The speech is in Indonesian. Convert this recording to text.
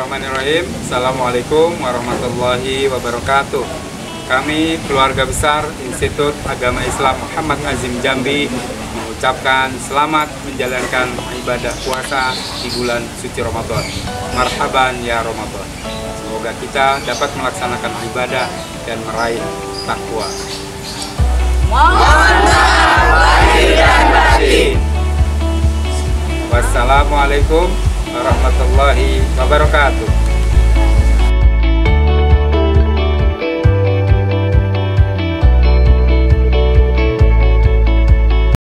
Bismillahirrahmanirrahim. Assalamualaikum warahmatullahi wabarakatuh. Kami keluarga besar Institut Agama Islam Muhammad Azim Jambi mengucapkan selamat menjalankan ibadah puasa di bulan suci Ramadan. Marhaban ya Ramadan. Semoga kita dapat melaksanakan ibadah dan meraih takwa. Wassalamualaikum warahmatullahi wabarakatuh.